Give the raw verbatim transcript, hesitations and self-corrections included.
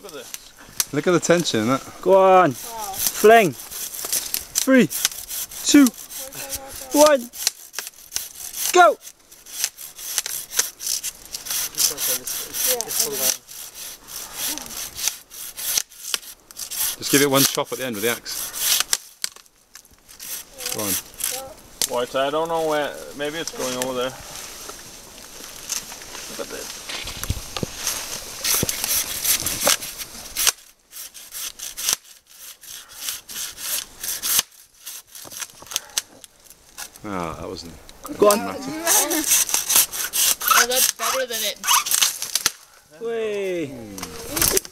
Look at this. Look at the tension in that. Go on. Wow. Fling. Three, two, one. Go. Just give it one chop at the end with the axe. Go on. Right, I don't know where. Maybe it's going over there. Look at this. Ah, that wasn't. Go on. Oh, that's better than it. Way.